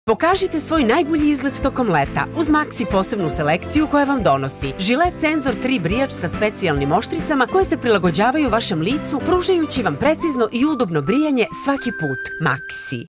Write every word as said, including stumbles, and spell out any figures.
Pokažite svoj najbolji izgled tokom leta uz Maxi posebnu selekciju koja vam donosi Gillette Senzor tri brijač sa specijalnim oštricama koje se prilagođavaju vašem licu, pružajući vam precizno i udobno brijanje svaki put. Maxi.